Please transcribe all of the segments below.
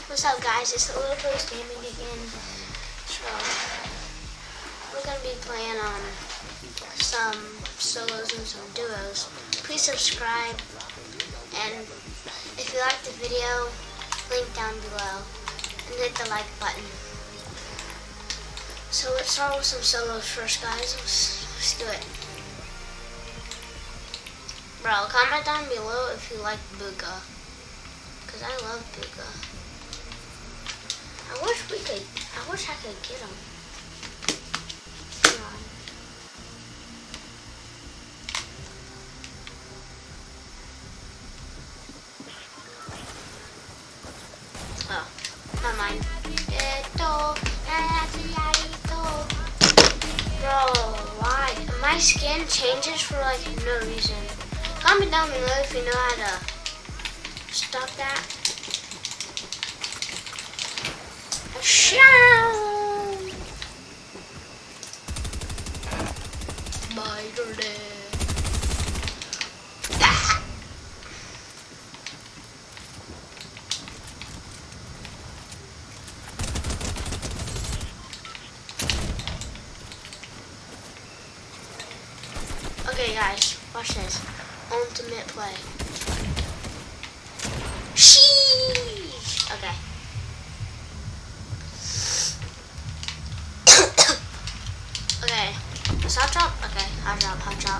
What's up, guys? It's a Little Post Gaming again. So we're gonna be playing some solos and some duos. Please subscribe, and if you like the video, link down below, and hit the like button. So let's start with some solos first, guys. Let's do it. Bro, comment down below if you like Booga, cause I love Booga. I wish I could get him. Come on. Oh, never mind. Bro, why? My skin changes for like no reason. Comment down below if you know how to stop that. Shout! Spider-Man. Ah. Okay, guys, watch this. Ultimate play. Sheesh! Okay. Okay, hot drop? Okay, hot drop, hot drop.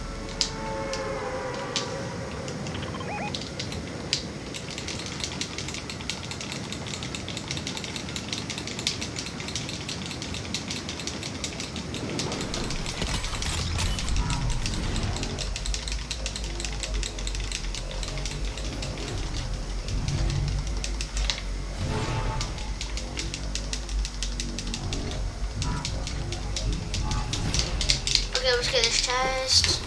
Okay, let's get this chest.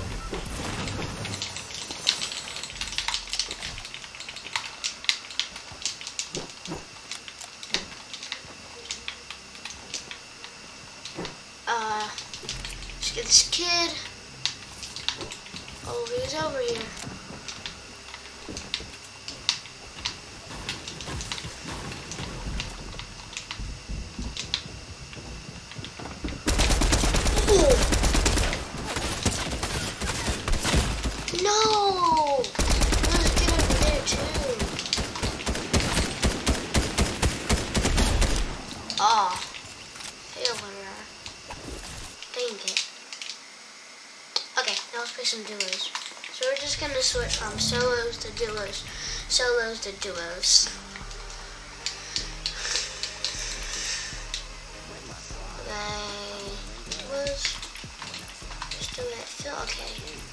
Let's get this kid. Oh, he's over here. No! Let's get over there too. Oh. Hey over there. Dang it. Okay, now let's play some duos. So we're just gonna switch from solos to duos. Solos to duos. Okay. Duos. Let's do it. Feel okay.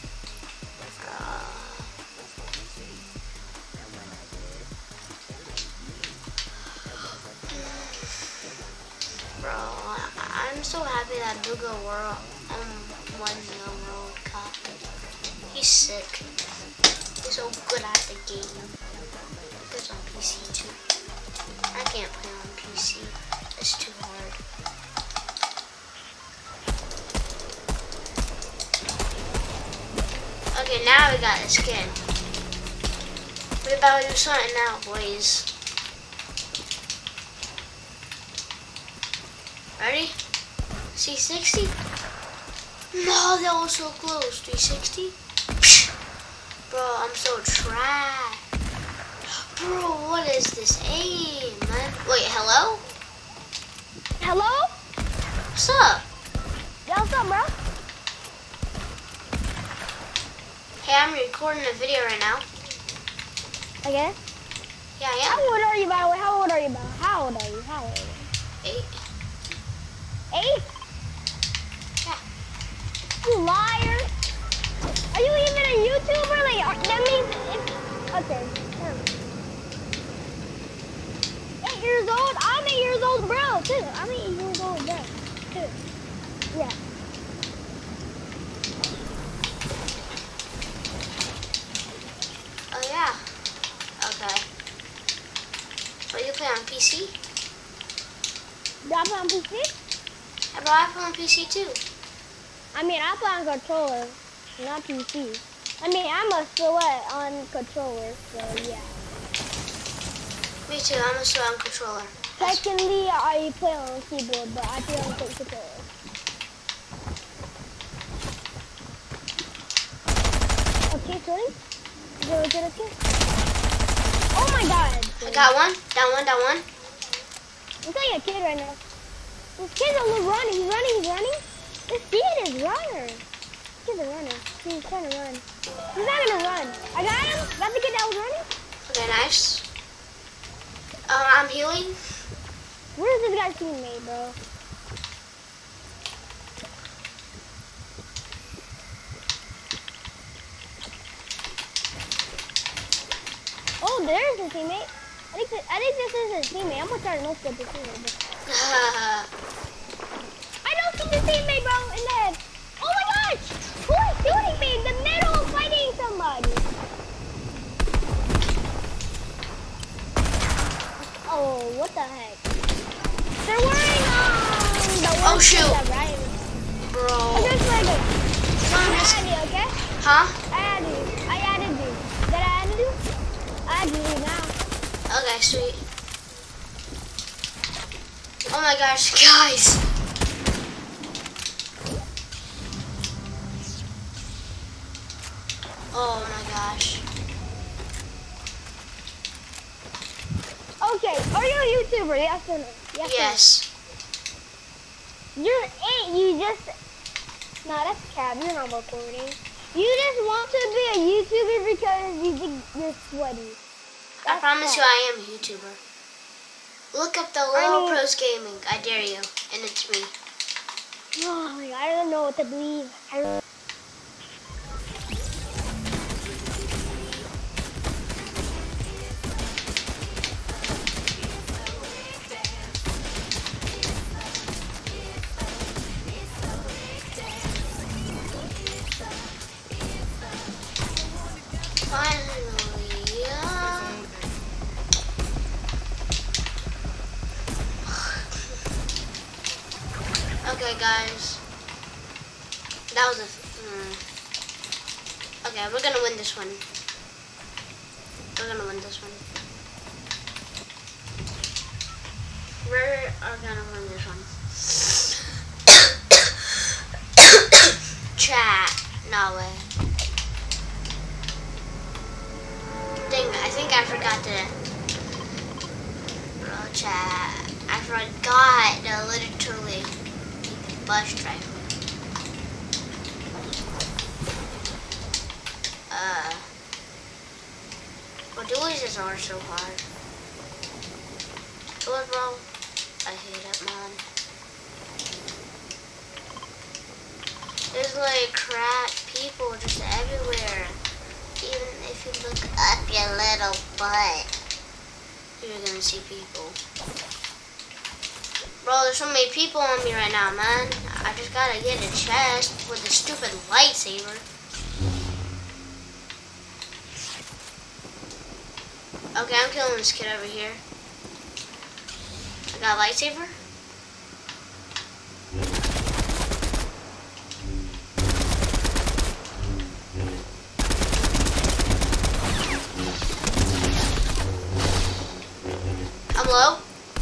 Bro, I'm so happy that Booga won the World Cup. He's sick. He's so good at the game. He's on PC too. I can't play on PC. It's too hard. Okay, now we got the skin. We about to do something now, boys. Ready? C60? No, that was so close. 360? Bro, I'm so trash. Bro, what is this aim, man? Wait, hello? Hello? What's up? Yo, what's up, bro? Hey, I'm recording a video right now. Okay. Yeah, I How am. old are you, by the way? How old are you, bro? How old are you? How old are you? 8. 8? Yeah. You liar. Are you even a YouTuber? Like, that means okay. 8 years old? I'm 8 years old, bro, too. I'm 8 years old, bro, too. Yeah. Oh, yeah. Okay. So you play on PC? Do I play on PC? Yeah, bro, I play on PC too. I mean, I play on controller, not PC. I mean, I'm a silhouette on controller, so yeah. Me too. I'm a surround controller. Secondly, I play on keyboard, but I play on controller. Okay, sorry. Okay. Oh my god. I got one. Down one. I'm playing a kid right now. This kid's running. He's running. This kid is runner. This kid's a runner. He's trying to run. He's not gonna run. I got him. Got the kid that was running. Okay, nice. I'm healing. Where's this guy's teammate, bro? Oh, there's his teammate. I think this is his teammate. I'm gonna try to no scope his teammate. I don't see the teammate, bro, in the head. Oh my gosh! Who is shooting me in the middle of fighting somebody? Oh, what the heck? They're wearing the Oh shoot, right? bro. Oh, there's like I added you, okay? Huh? I added you. Did I add you? I added you now. Okay, sweet. Oh my gosh, guys. Oh my gosh. Okay, are you a YouTuber? Yes or no? Yes. You're 8, you just... No, that's cap, you're not recording. You just want to be a YouTuber because you think you're sweaty. I promise you I am a YouTuber. Look up the Little Pros Gaming. I dare you. And it's me. Oh my god, I don't know what to believe. Finally, okay, guys. That was a... Okay, we're gonna win this one. We're gonna win this one. We are gonna win this one. Chat. No way. Dang, I think I forgot to... Bro, chat. I forgot to literally bus driver. But dualies are so hard. What, bro? I hate it, man. There's like crap people just everywhere. Even if you look up your little butt, you're gonna see people. Bro, there's so many people on me right now, man. I just gotta get a chest with a stupid lightsaber. Okay, I'm killing this kid over here. I got a lightsaber. I'm low.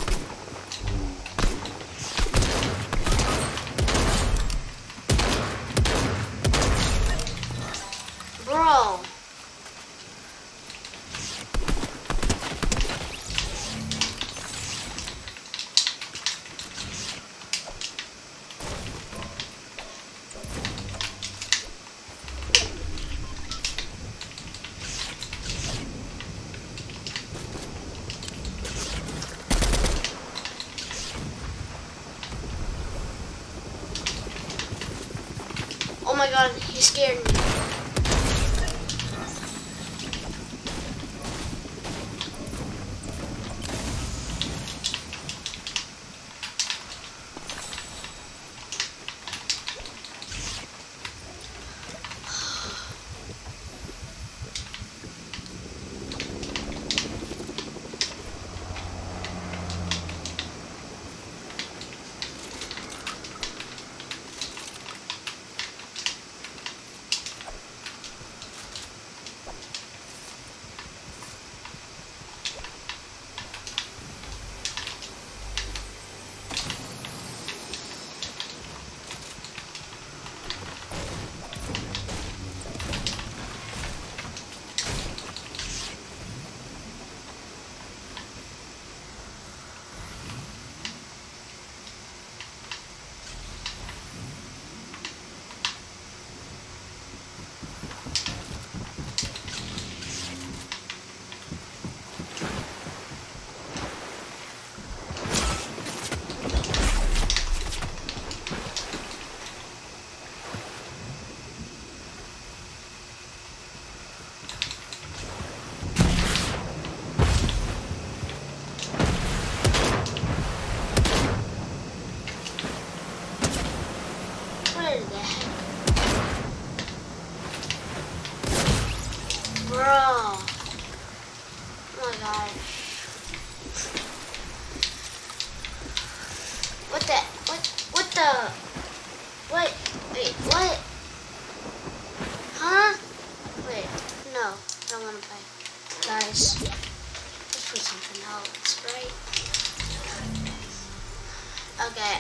Bro. Oh my god, he scared me. Oh. Oh my god. What the? What the? What? Wait, what? Huh? Wait, no, I don't want to play. Guys, let's put something else, right? Okay,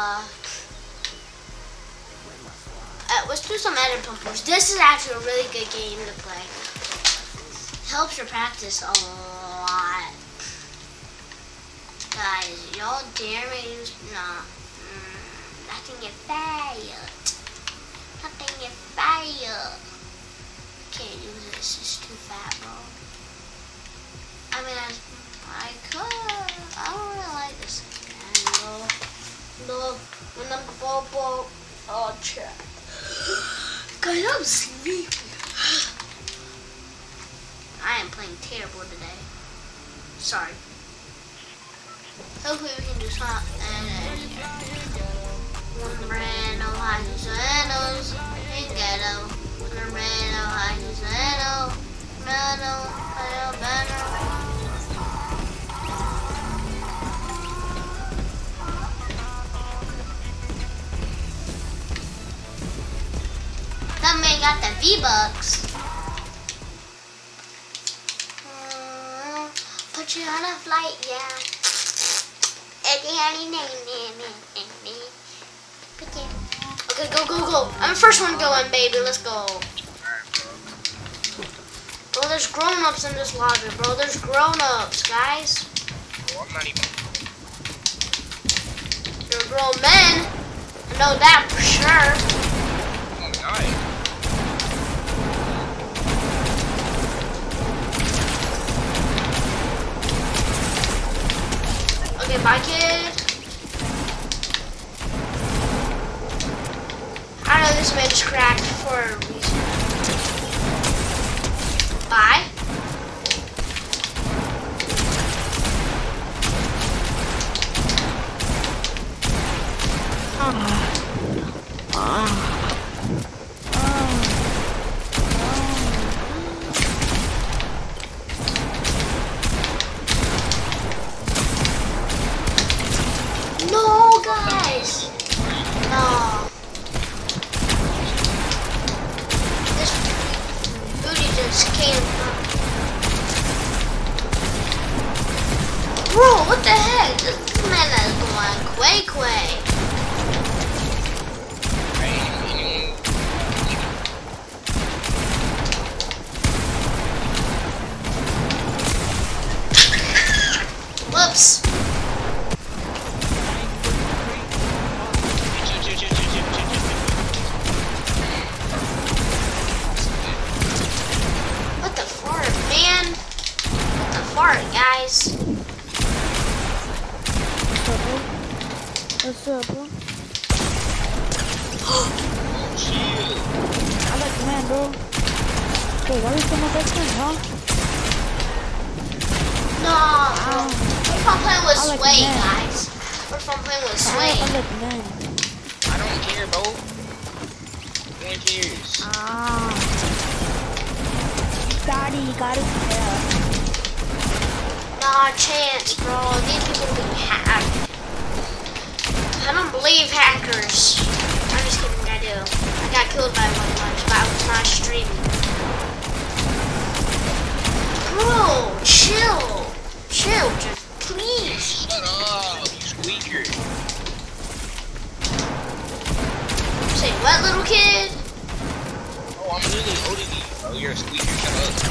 let's do some edit pumpers. This is actually a really good game to play. Helps your practice a lot. Guys, y'all dare me to use... Nah. Nothing get failed. Nothing get failed. Can't use this. It's too fat, bro. I mean, I could. I don't really like this. No. When I'm bobo. Oh, crap. Guys, I'm sleepy. I am playing terrible today. Sorry. Hopefully we can do something. One random hydrogenos in ghetto. One random hydrogeno. That man got the V-Bucks. Put you on a flight, yeah. Okay, go. I'm the first one going, baby. Let's go. Bro, there's grown-ups in this lobby, bro. There's grown-ups, guys. Oh, I'm not even. You're grown men. I know that for sure. I'm not. Okay, bye, kid. I know this man is cracked for a reason. Bye. No, guys. No. This booty just came from. Bro, what the heck? This man is going quay. Whoops. What the fart, man? What the fart, guys? What's up, bro? Oh, I like the man, bro. Hey, why are you still my best friend, huh? No. We're from playing with I like Sway, the man. guys. We're from playing with Sway. I like the man. I don't care, bro. No one cares. Daddy, you gotta tell. Nah, chance, bro. These people being hacked. I don't believe hackers. I'm just kidding, I do. I got killed by one once, but I was not streaming. Bro, chill. Chill, just please. Shut up, you squeaker. Say what, little kid? Oh, I'm literally older than you, bro. You're a squeaker. Shut up.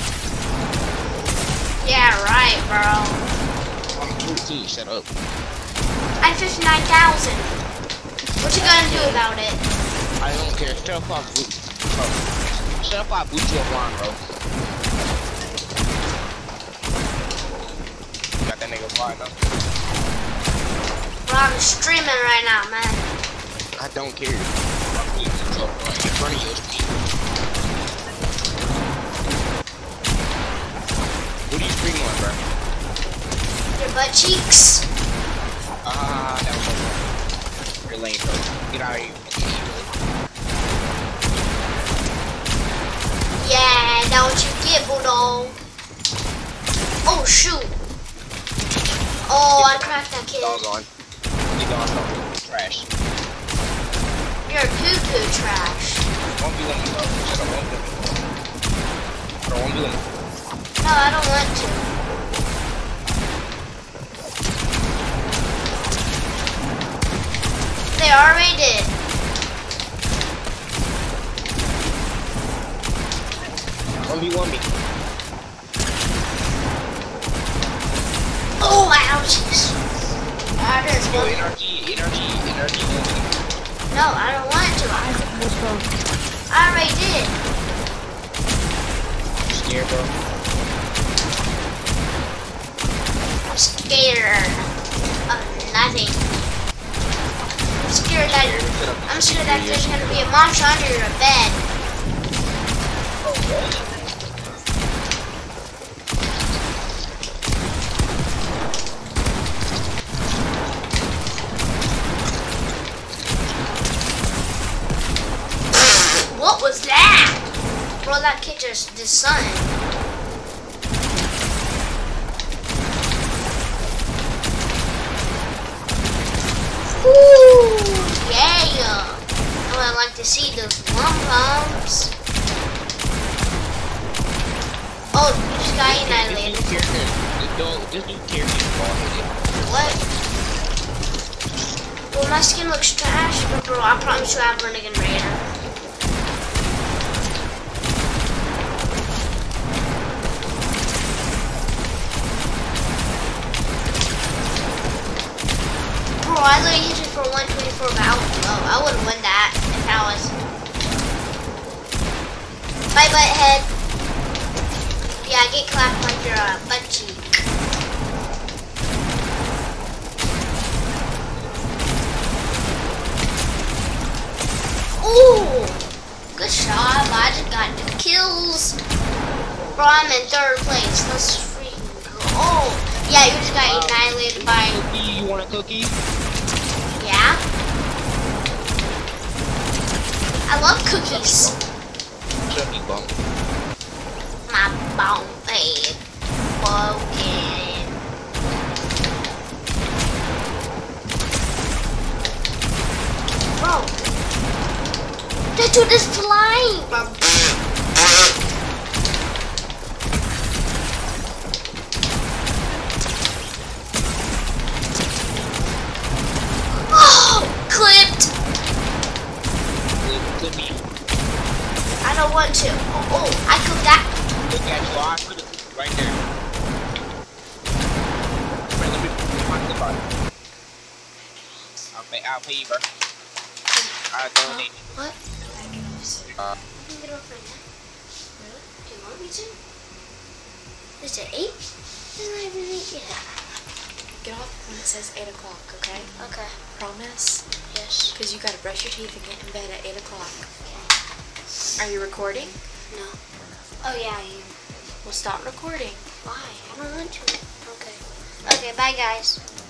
Yeah, right, bro. I'm 14. Shut up. I'm 59,000. What you gonna do about it? I don't care. Shut up, I'll boot. Shut up, I'll boot you offline, bro. You got that nigga flying up. Bro, I'm streaming right now, man. I don't care. I'll boot you offline in front of your stream. What are you streaming on, bro? Your butt cheeks. That was okay. You're lame, bro. Get out of here. Yeah, that's what you get, bulldog. Oh, shoot. Oh, I cracked that kid. Doggone. You gone trash. You're poo-poo trash. Don't be one, bro. I don't want them. I don't want them. No, I don't want to. They already did. Don't be one me. Oh, ouchies. I just Yo, want. energy. No, I don't want to. I already did. You scared, bro? I'm scared of nothing. I'm scared that there's gonna be a monster under your bed. What was that? Bro, that kid just did something. Ooh, yeah. I would like to see those lump-bumps. Oh, this guy annihilated. This new character is bald-headed. What? Well, my skin looks trash, but bro, I promise you I have Renegade Raider. Bro, I literally hit it for 124 I wouldn't win that if I was. Bye, butthead. Yeah, get clapped like your butt cheek. Ooh! Good shot. I just got 2 kills. Bro, I'm in 3rd place. Let's freaking go. Oh! Yeah, you just got annihilated by... Cookie, you want a cookie? Yeah? I love cookies. Shut me, bum. My bone is broken. Bro. That dude is flying, bro. Clipped. Clip me. I don't want to. Oh, I clipped that. Look at you. I put it right there. Wait, let me find the button. I'll pay you, bro. I'll donate. What? Let me get off right now. Really? Do you want me to? Is it 8? Isn't it even 8 yet? Get off when it says 8 o'clock, okay? Okay. Promise? Yes. Because you gotta brush your teeth and get in bed at 8 o'clock. Are you recording? No. Oh yeah, I am. Well, stop recording. Why? I don't want to. Okay. Okay, bye guys.